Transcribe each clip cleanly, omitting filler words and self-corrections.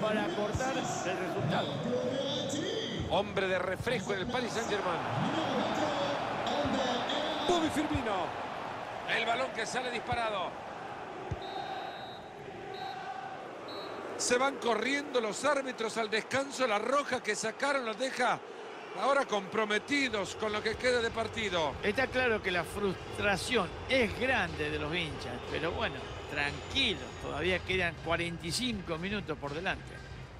para cortar el resultado. Hombre de refresco en el Paris Saint-Germain. Bobby Firmino. El balón que sale disparado. Se van corriendo los árbitros al descanso. La roja que sacaron los deja ahora comprometidos con lo que queda de partido. Está claro que la frustración es grande de los hinchas, pero bueno, tranquilos, todavía quedan 45 minutos por delante.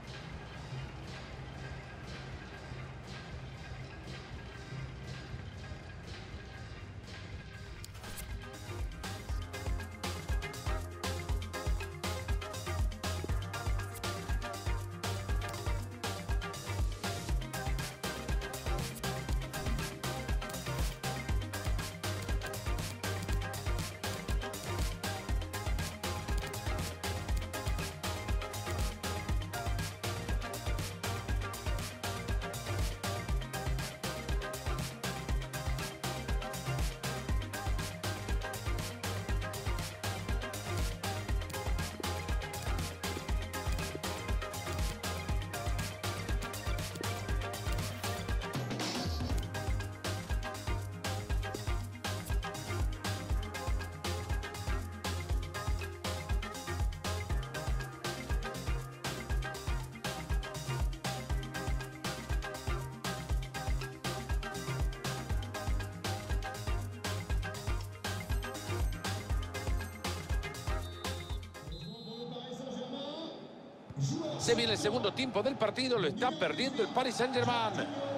Se viene el segundo tiempo del partido. Lo está perdiendo el Paris Saint-Germain.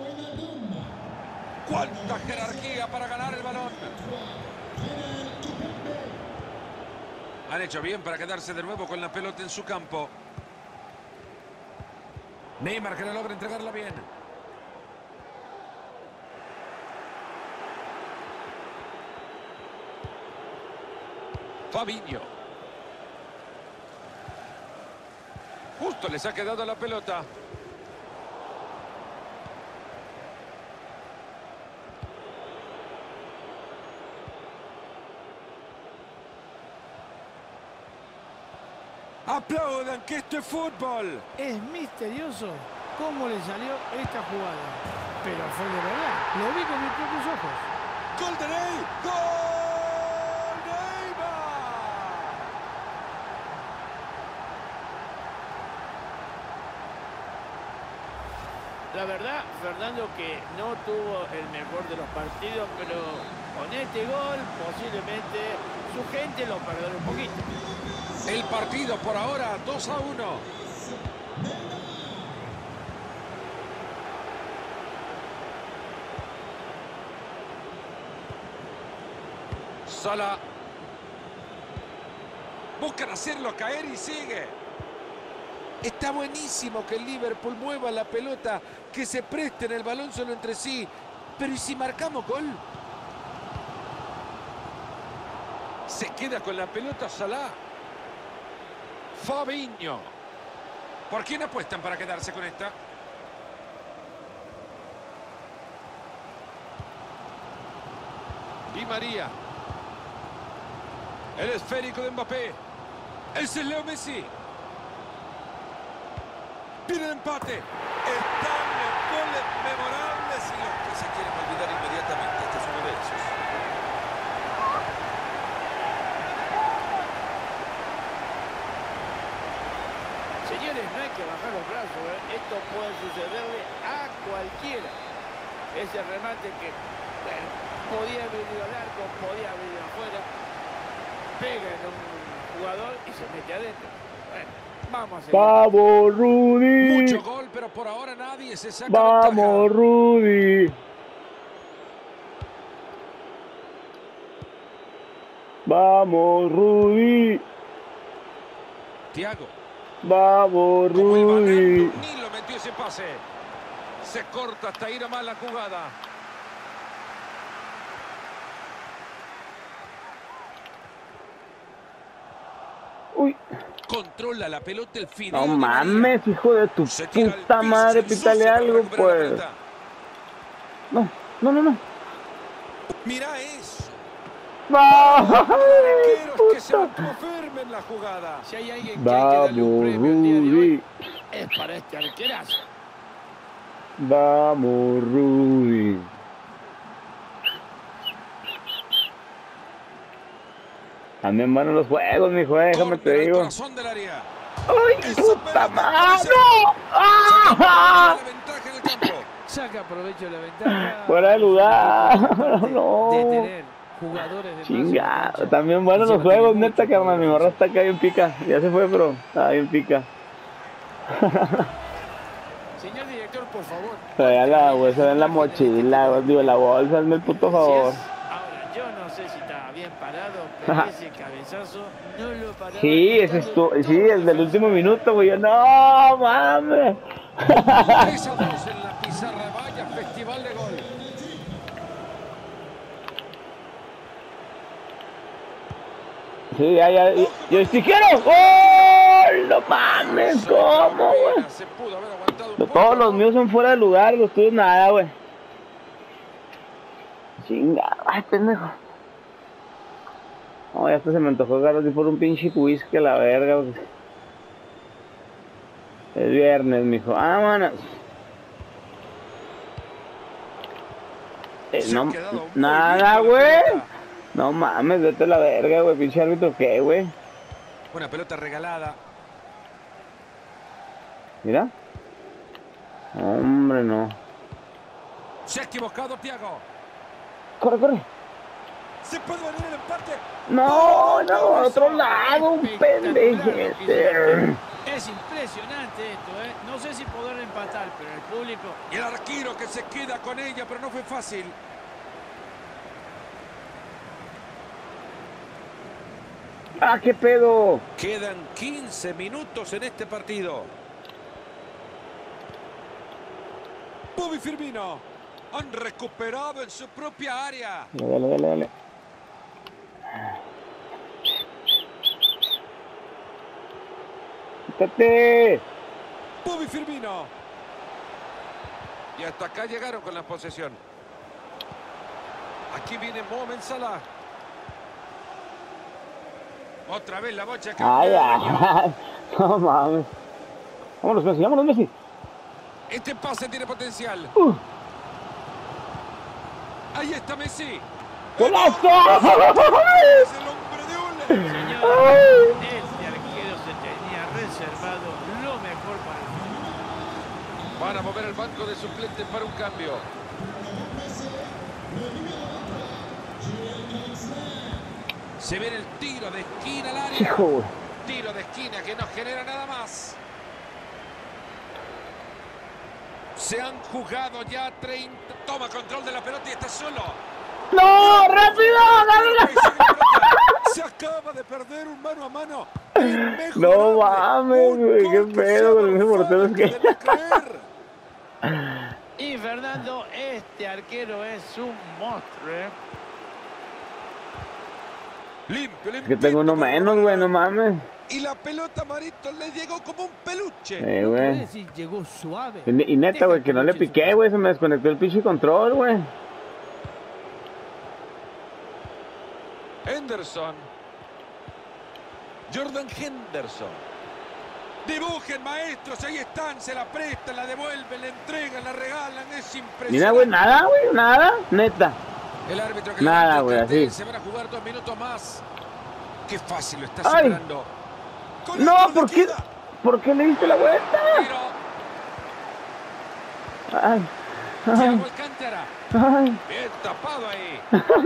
¡Cuánta jerarquía para ganar el balón! Han hecho bien para quedarse de nuevo con la pelota en su campo. Neymar que no logra entregarla bien. Fabinho. Justo les ha quedado la pelota. Aplaudan que esto es fútbol. Es misterioso cómo le salió esta jugada, pero fue de verdad, lo vi con mis propios ojos. ¡Gol de Ney! ¡Gol Neymar! La verdad, Fernando, que no tuvo el mejor de los partidos, pero con este gol posiblemente su gente lo perdonó un poquito. El partido por ahora 2-1. Salah. Buscan hacerlo caer y sigue. Está buenísimo que el Liverpool mueva la pelota, que se presten el balón solo entre sí. Pero ¿y si marcamos gol? Se queda con la pelota Salah. Fabinho. ¿Por quién apuestan para quedarse con esta? Di María. El esférico de Mbappé. Ese es Leo Messi. Pide el empate. Están los goles memorables y los que se quieren olvidar inmediatamente. Este es uno de esos. Señores, no hay que bajar los brazos, ¿eh? Esto puede sucederle a cualquiera. Ese remate que, bueno, podía haber ido al arco, podía haber ido afuera, pega en un jugador y se mete adentro. Bueno, vamos a seguir. ¡Vamos, Rudy! Mucho gol, pero por ahora nadie se saca ¡Vamos, ventaja. Rudy! ¡Vamos, Rudy! Thiago. ¡Vamos, Como iba Rudy! ganando, ni lo metió ese pase. Se corta hasta ir a más la jugada. ¡Uy! Controla la pelota el final. No mames, hijo de tu puta madre, pítale algo, pues. No, no, no, no. Mira eso. ¡Vamos! Arqueros que se mantuvo firme en la jugada. Si hay alguien que hay que darle un ¡Vamos, premio el día de hoy, Rudy! es para este arquerazo. Vamos, Rudy. También van los juegos, mijo, déjame te digo. ¡Ay, puta madre! ¡No! ¡Ah! Saca provecho de la ventaja. Fuera de lugar. No. De tener jugadores de Chingado. También van los juegos, neta, carnal. Mi morra está acá bien pica. Ya se fue, pero está bien pica. Señor director, por favor. Traía la huesa en la mochila, digo, la bolsa, hazme el puto favor. Ahora, yo no sé si estaba bien parado, pero ese cabezazo no lo paraba. Sí, ese estuvo, sí, desde el último minuto, güey. Yo, no, mames. 3-2 en la pizarra, vaya festival de gol. Sí, ya, yo sí quiero gol. No mames, ¿cómo, güey? Se pudo haber aguantado un poco. Todos los míos son fuera de lugar, los tuyos nada, güey. Chinga, ay, pendejo. No, ya hasta se me antojó agarrar así por un pinche whisky a la verga, güey. Es viernes, mijo. Vámonos. No, nada, güey. No mames, vete a la verga, güey. Pinche árbitro, ¿qué, güey? Una pelota regalada. Mira. Hombre, no. Se ha equivocado Thiago. Corre, corre. Se puede venir el empate. No, no, a otro lado, un pendejete. Es impresionante esto, ¿eh? No sé si poder empatar, pero el público... Y el arquero que se queda con ella, pero no fue fácil. ¡Ah, qué pedo! Quedan 15 minutos en este partido. Bobby Firmino. Han recuperado en su propia área. Dale, dale, dale. ¡Quítate! Bobby Firmino. Y hasta acá llegaron con la posesión. Aquí viene Mohamed Salah. Otra vez la bocha que... ¡Ay, ay! No mames. Vámonos, Messi, vámonos, Messi. Este pase tiene potencial. Ahí está Messi. ¡Golazo! Es el hombre de Ole. Señor, este arquero se tenía reservado lo mejor para el fútbol. Van a mover el banco de suplentes para un cambio. Se viene el tiro de esquina al área. Hijo. Tiro de esquina que no genera nada más. Se han jugado ya 30. Toma control de la pelota y está solo. ¡No! ¡Rápido! ¡Dale! Se acaba de perder un mano a mano. No mames, güey. Qué pedo con ese portero que... Y Fernando, este arquero es un monstruo, ¿eh? Limpio, limpio. Es que tengo uno menos, güey, no mames. Y la pelota, Marito, le llegó como un peluche. Güey. Sí, llegó suave. Y neta, güey, que no le piqué, güey. Se me desconectó el pinche control, güey. Henderson. Jordan Henderson. Dibujen, maestros, ahí están, se la prestan, la devuelven, la entregan, la regalan, es impresionante. Mira, güey, nada, güey, nada, neta. El árbitro que nada, güey, así. Se van a jugar 2 minutos más. Qué fácil lo está Ay. superando. No, ¿por qué le diste la vuelta? Ay, Thiago ay, Alcántara. ay, Bien tapado ahí.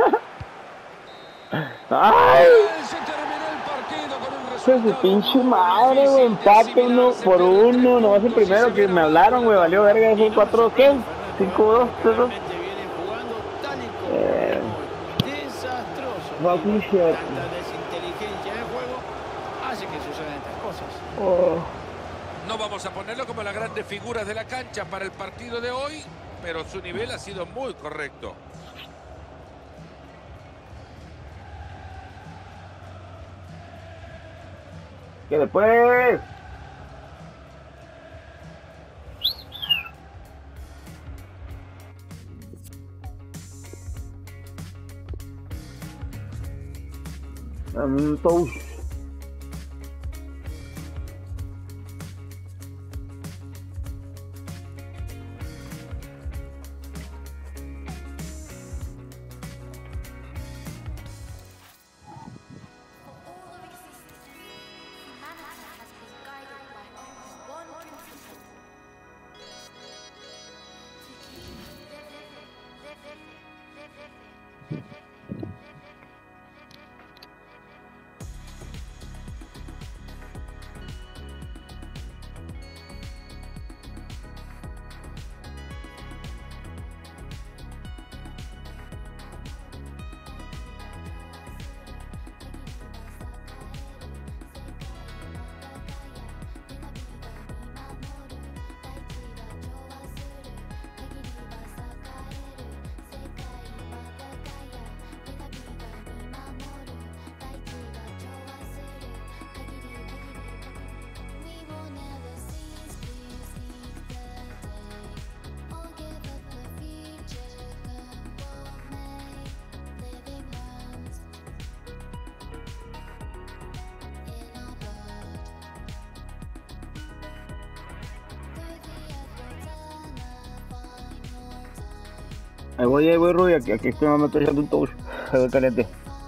ay. Se terminó el partido con un Pues resultado de pinche muy madre, difícil güey, de empate asimilar. 1 Se por pierde 1, 3 nomás el puntos y primero se que viene me hablaron, güey, valió verga, es un 4, ¿qué? 5-2, 3-2. Realmente vienen jugando tal y como desastroso. Fucking shit. Tanta desinteligencia en el juego hace que sucedan estas cosas. Oh. No vamos a ponerlo como las grandes figuras de la cancha para el partido de hoy, pero su nivel ha sido muy correcto. ¿Qué después? Dame un touch. Ahí voy, Rubio. Aquí estoy, me estoy echando un touch. Se ve caliente.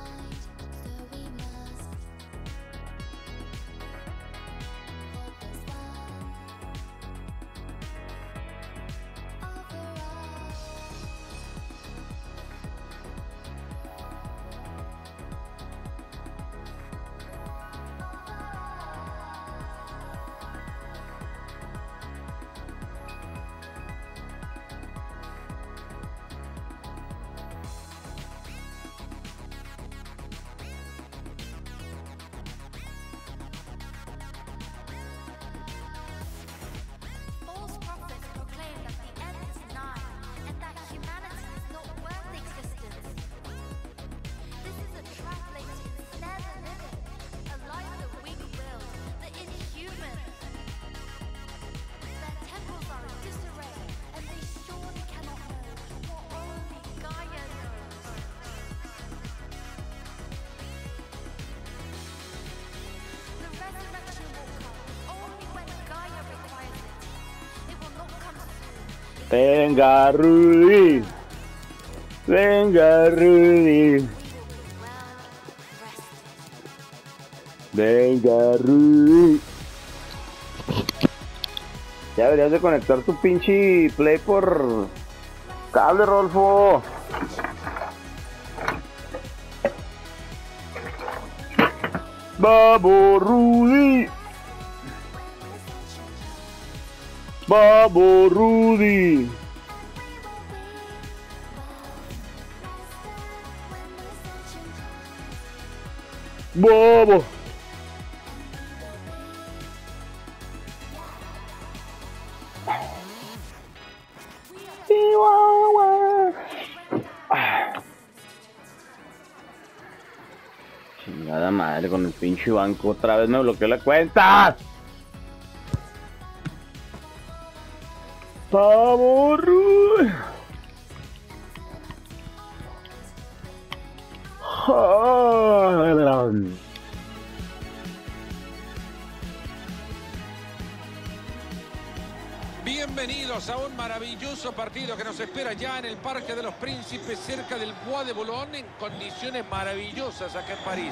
Venga, Rudy. Venga, Rudy. Venga, Rudy. Ya deberías de conectar tu pinche play por cable, Rolfo. Vamos, Rudy. Vamos, Rudy. Vamos. Chingada madre, con el pinche banco otra vez me bloqueó la cuenta. Vamos, Rudy. Bienvenidos a un maravilloso partido que nos espera ya en el Parque de los Príncipes, cerca del Bois de Boulogne, en condiciones maravillosas acá en París.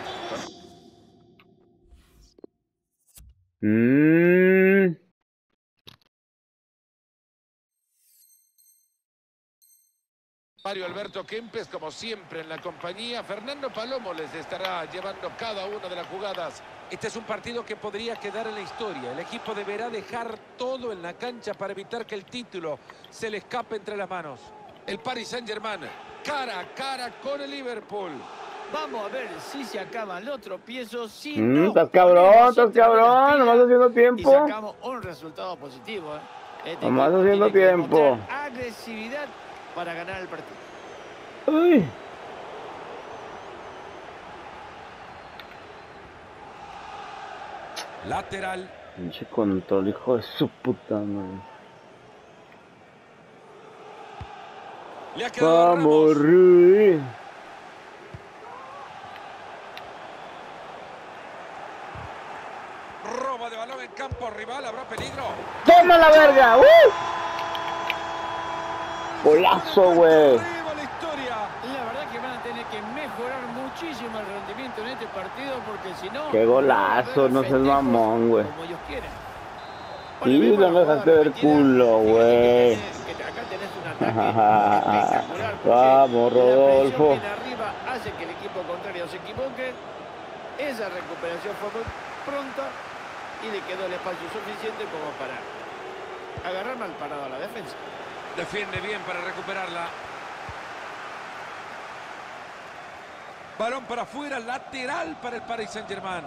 Mario Alberto Kempes, como siempre, en la compañía. Fernando Palomo les estará llevando cada una de las jugadas. Este es un partido que podría quedar en la historia. El equipo deberá dejar todo en la cancha para evitar que el título se le escape entre las manos. El Paris Saint-Germain, cara a cara con el Liverpool. Vamos a ver si se acaban los tropiezos. Si estás cabrón, nomás haciendo tiempo. Y sacamos un resultado positivo. Nomás haciendo tiempo. Agresividad para ganar el partido. Uy. Lateral. Pinche control, hijo de su puta madre. Le ha quedado Vamos, Rudy. Robo de balón en campo rival, habrá peligro. ¡Toma la verga! ¡Golazo, güey! La verdad que van a tener que mejorar muchísimo el rendimiento en este partido, porque si no... ¡Qué golazo! No seas mamón, güey. Como ellos quieran. Sí, no me dejaste ver culo, güey. Acá tenés un ataque espectacular. Vamos, Rodolfo. La presión arriba hace que el equipo contrario se equivoque. Esa recuperación fue muy pronta y le quedó el espacio suficiente como para agarrar mal parado a la defensa. Defiende bien para recuperarla. Balón para afuera, lateral para el Paris Saint-Germain.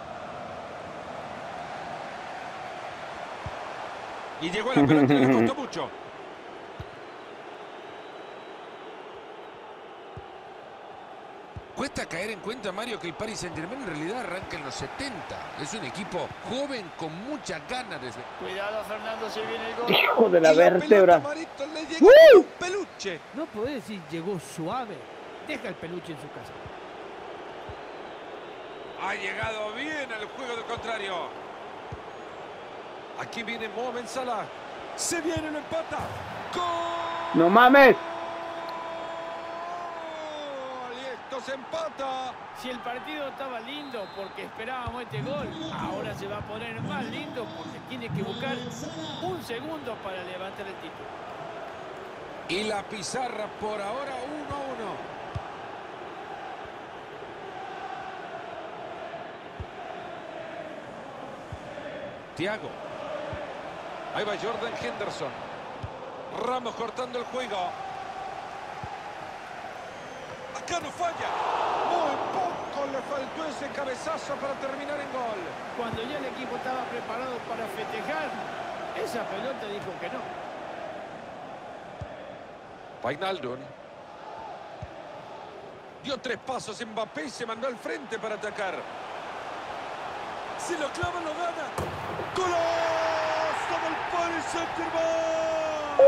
Y llegó a la pelota y le costó mucho. Cuesta caer en cuenta, Mario, que el Paris Saint-Germain en realidad arranca en los 70. Es un equipo joven con muchas ganas de... Cuidado, Fernando, se viene el gol. Hijo de la vértebra. Le llegó un peluche. No podés decir llegó suave. Deja el peluche en su casa. Ha llegado bien al juego del contrario. Aquí viene Mohamed Salah. Se viene, lo empata. ¡Gol! ¡No mames! se empata. Si el partido estaba lindo porque esperábamos este gol, ahora se va a poner más lindo porque tiene que buscar un segundo para levantar el título. Y la pizarra por ahora 1-1. Thiago. Ahí va Jordan Henderson. Ramos cortando el juego. Acá no falla. Muy poco le faltó ese cabezazo para terminar en gol. Cuando ya el equipo estaba preparado para festejar, esa pelota dijo que no. Wijnaldum. Dio 3 pasos Mbappé y se mandó al frente para atacar. Si lo clava, lo gana. ¡Golazo del Paris Saint-Germain!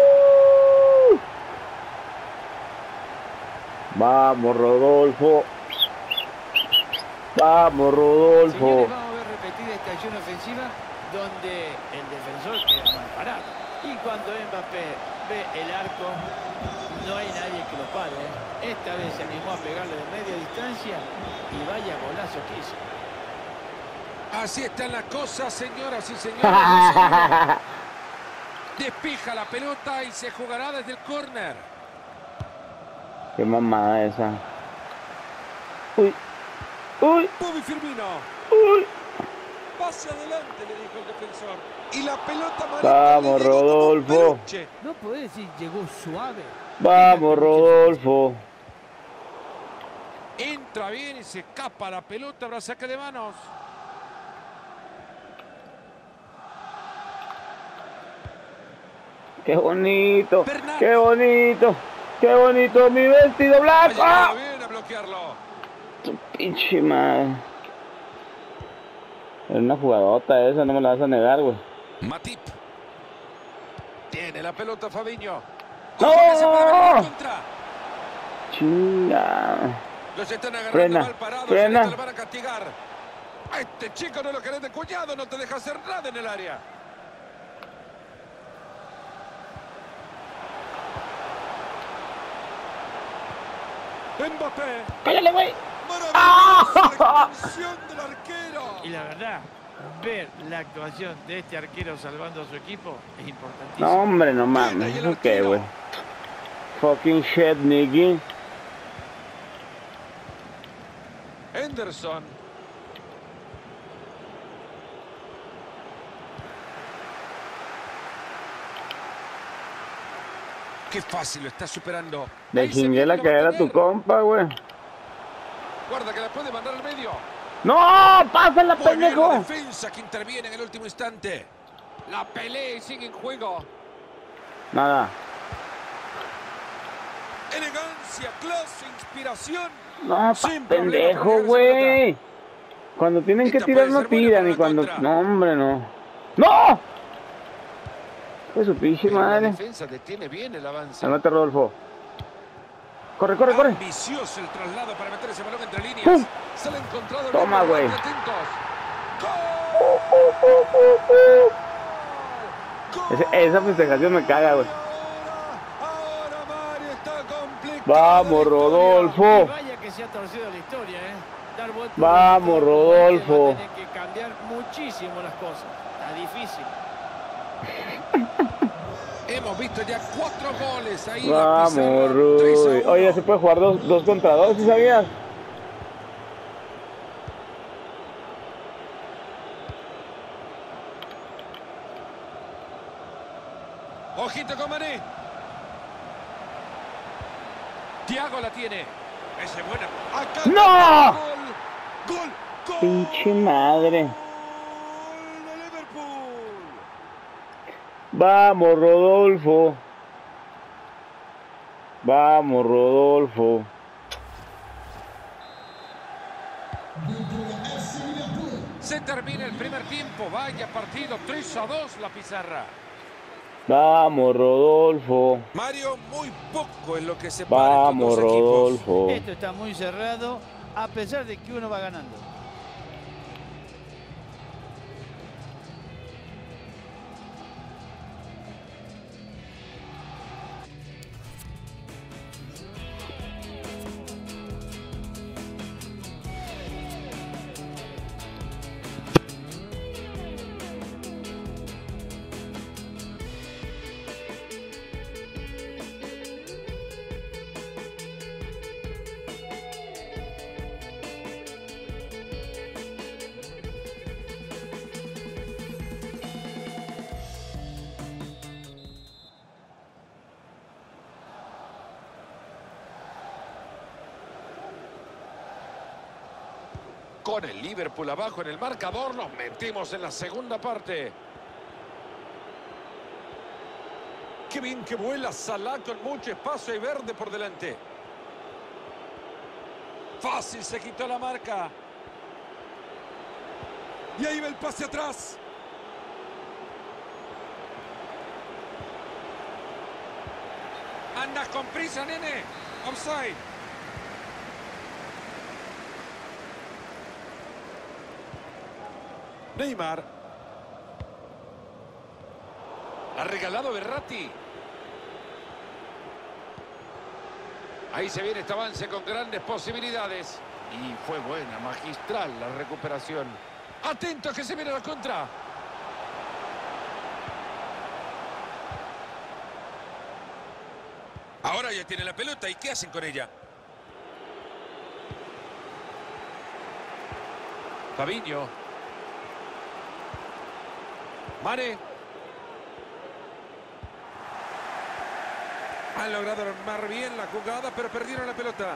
Vamos, Rodolfo. Vamos, Rodolfo. Señores, vamos a ver repetida esta acción ofensiva donde el defensor queda mal parado. Y cuando Mbappé ve el arco, no hay nadie que lo pare. Esta vez se animó a pegarle de media distancia y vaya golazo que hizo. Así están las cosas, señoras y señores. Despija la pelota y se jugará desde el córner. Qué mamada esa. Uy. Uy. Bobby Firmino. Uy. Pase adelante, le dijo el defensor. Y la pelota Vamos, Rodolfo. No podés decir llegó suave. Vamos, Rodolfo. Entra bien y se escapa la pelota. Habrá saque de manos. Qué bonito. Bernat. Qué bonito. Qué bonito mi vestido blanco. Ha llegado bien a bloquearlo. Tu pinche madre. Es una jugadota esa, no me la vas a negar, güey. Matip. Tiene la pelota Fabinho. ¡No! Chinga. Los están agarrando Frena, mal parados. frena. Y lo van a castigar. A este chico no lo querés de cuñado, no te deja hacer nada en el área. Mbappé. ¡Cállale, güey! Maravillosa la actuación del arquero. Y la verdad, ver la actuación de este arquero salvando a su equipo es importantísimo. No, hombre, no mames. ¿Eso qué, güey? Fucking shit, Nicky. Henderson. Qué fácil lo está superando. Le Ahí se chingué viene, la lo va a cadera a tu tener. compa, güey. Guarda que la puede mandar al medio. ¡No! ¡Pásala, Muy bien la pendejo! defensa que interviene en el último instante. La pelea y sigue en juego. Nada. Elegancia, clase, inspiración. No, Sin pendejo, problema para güey. Cuando tienen que Esta tirar puede no ser buena tiran para y la cuando... contra. No, hombre, no. ¡No! Fue su pinche Pero la madre. defensa detiene bien el avance. Anota, Rodolfo. Corre, corre, corre. Ambicioso el traslado para meter ese balón entre líneas. ¡Pum! Se le ha encontrado. Toma, bien, güey. atentos. Esa festejación me caga, güey. Ahora Mario está complicado. Vamos, Y Rodolfo. vaya que se ha torcido la historia, ¿eh? Dar vuelta Vamos, al Rodolfo. va a tener que cambiar muchísimo las cosas. Está difícil. Hemos visto ya 4 goles ahí. la Vamos, pizarra, Rudy. 3-1. Oye, se puede jugar dos contra dos, ¿sí sabías? Ojito con Mané. Thiago la tiene. Ese buena. Acá ¡No! Gol. Gol. Gol. Pinche madre. Gol de Liverpool. Vamos, Rodolfo. Vamos, Rodolfo. Se termina el primer tiempo. Vaya partido. 3-2 la pizarra. Vamos, Rodolfo. Mario, muy poco es lo que separa estos Vamos, dos equipos. Rodolfo. Esto está muy cerrado, a pesar de que uno va ganando. Con el Liverpool abajo en el marcador, nos metimos en la segunda parte. Qué bien que vuela Salah con mucho espacio y verde por delante. Fácil, se quitó la marca. Y ahí va el pase atrás. Andas con prisa, nene. Offside. Neymar. Ha regalado Verratti. Ahí se viene este avance con grandes posibilidades. Y fue buena, magistral la recuperación. Atento que se viene la contra. Ahora ya tiene la pelota. ¿Y qué hacen con ella? Fabinho. Mane. Han logrado armar bien la jugada, pero perdieron la pelota.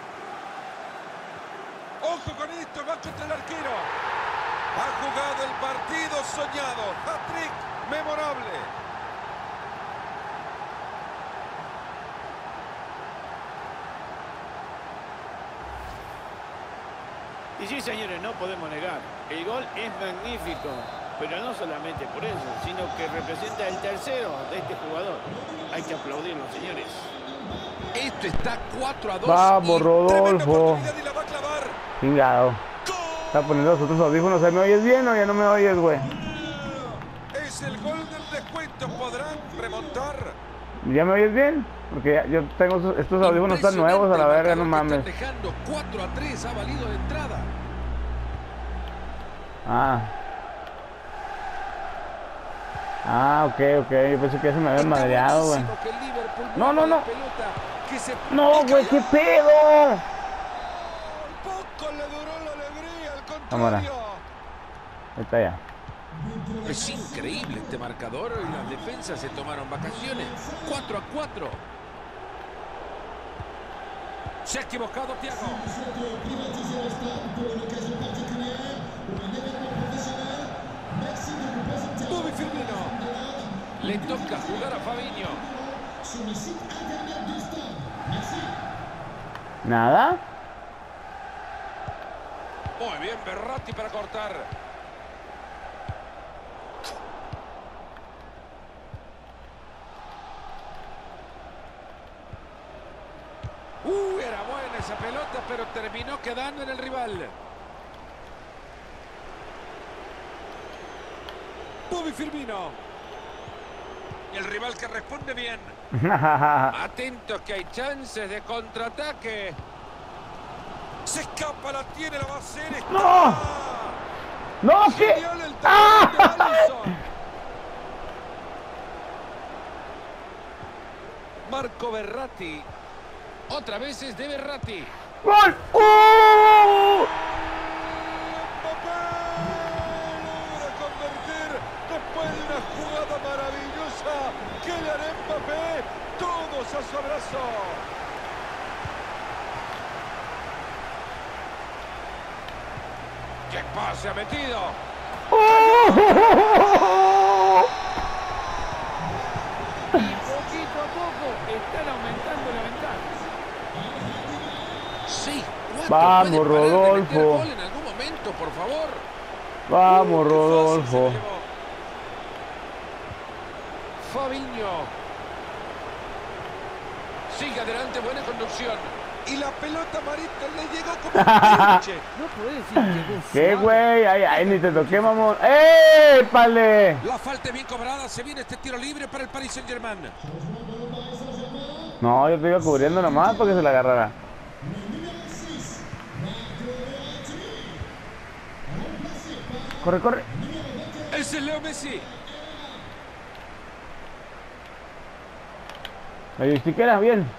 ¡Ojo con esto! Va contra el arquero. Ha jugado el partido soñado. Hat-trick memorable. Y sí, señores, no podemos negar. El gol es magnífico. Pero no solamente por eso, sino que representa el tercero de este jugador. Hay que aplaudirlo, señores. Esto está 4-2. Vamos, Rodolfo. Chingado. Está poniendo los otros audífonos. ¿Me oyes bien o ya no me oyes, güey? Es el gol del descuento. ¿Podrán remontar? ¿Ya me oyes bien? Porque yo tengo estos audífonos están nuevos a la verga, no mames. Dejando 4-3, ha valido de entrada. Ok. Yo pensé que ya se me había madreado, güey. No. No, güey, qué pedo. Poco le duró la alegría al contrario. Cámara. Ahí está ya. Es increíble este marcador y las defensas se tomaron vacaciones. 4-4. Se ha equivocado Thiago. Bobby Firmino. Le toca jugar a Fabinho. ¿Nada? Muy bien, Verratti para cortar. Era buena esa pelota, pero terminó quedando en el rival. Bobby Firmino. Y el rival que responde bien. Atentos que hay chances de contraataque. Se escapa, la tiene, la va a hacer. Está. ¡No! ¿Qué? Marco Verratti. Otra vez es de Verratti. ¡Gol! Mbappé logra convertir después de una jugada maravillosa. Kylian Mbappé, todos a su abrazo. ¡Qué pase ha metido! Y poquito a poco están aumentando la ventaja. 6-4. Vamos, Rodolfo. Gol en algún momento, por favor. Vamos, Rodolfo. Fabinho. Sigue adelante, buena conducción. Y la pelota Marita le llegó como un pinche. No puede decir que llegó ¿Qué, suave. güey? Ay, ni te toqué, mamón. ¡Épale! La falta bien cobrada. Se viene este tiro libre para el Paris Saint-Germain. No, yo te iba cubriendo nomás para que se la agarrara. Corre. Ese es Leo Messi. Ahí siquiera, bien.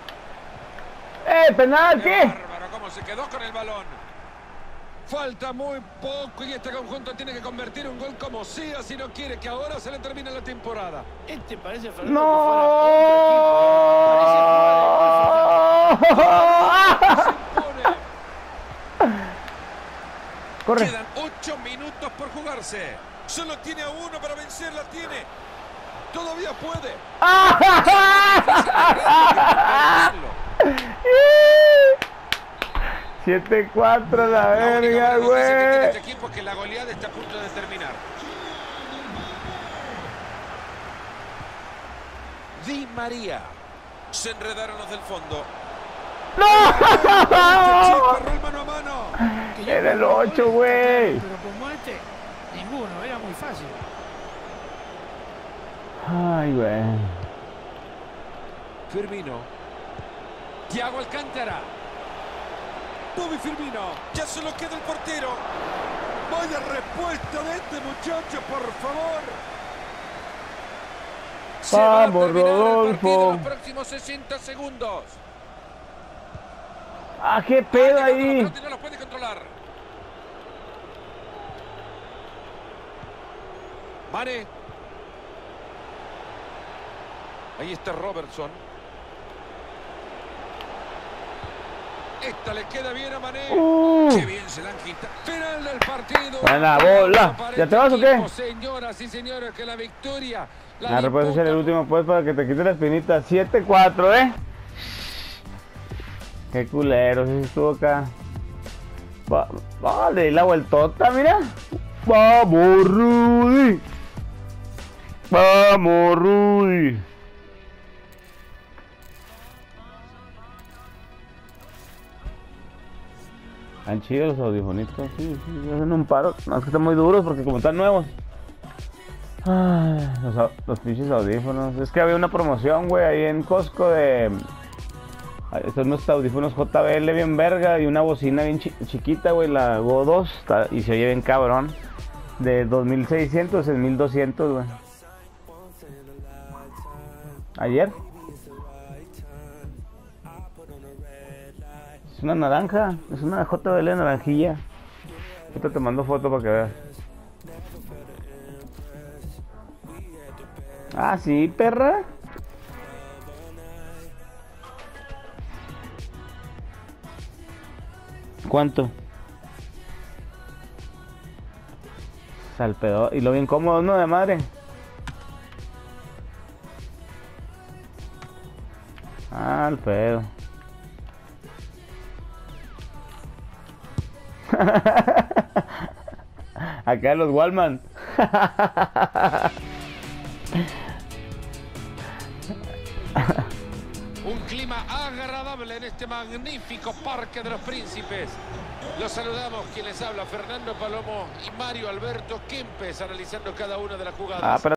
¡Penal! ¿Qué? Bárbaro, cómo se quedó con el balón. Falta muy poco y este conjunto tiene que convertir un gol como sea si no quiere que ahora se le termine la temporada. Este parece Fernando ¡No! que fuera otro equipo. Parece jugar el gol. Corre. Quedan 8 minutos por jugarse. Solo tiene a uno para vencerla. Tiene. Todavía puede. 7-4 la verga, güey. Este equipo que la goleada está a punto de terminar. Di María. Se enredaron los del fondo. ¡No! El mano a mano. Era el 8, güey. Pero como este, ninguno, era muy fácil. Ay, güey. Firmino. Thiago Alcántara. Bobby Firmino. Ya solo queda el portero. Vaya respuesta de este muchacho, por favor. Vamos, Rodolfo. Los próximos 60 segundos. Ah, qué pedo ahí. No lo puede controlar. Mane. Ahí está Robertson. Esta le queda bien a Mané. Qué bien se la han quitado. Final del partido. Buena bola. ¿Ya te vas o qué? Señoras y señores, que la victoria. Ahora puedes hacer el último pues para que te quite la espinita. 7-4, Qué culero, si estuvo acá. Vale, la vueltota, mira. Vamos, Rudy. Vamos, Rudy. Están chidos los audifonitos, sí, hacen un paro. No, es que están muy duros porque como están nuevos. Ay, los pinches audífonos. Es que había una promoción, güey, ahí en Costco de... Son unos audífonos JBL bien verga y una bocina bien chiquita, güey, la Go 2. Y se oye bien cabrón. De 2600 en 1200, güey. Ayer. Es una naranja, es una JBL naranjilla. Ahorita te mando foto para que veas. Ah, sí, perra. ¿Cuánto? Salpedo. Y lo bien cómodo, ¿no? De madre. Ah, el pedo. Acá los Wallman. Un clima agradable en este magnífico Parque de los Príncipes. Los saludamos, quien les habla, Fernando Palomo y Mario Alberto Kempes, analizando cada una de las jugadas.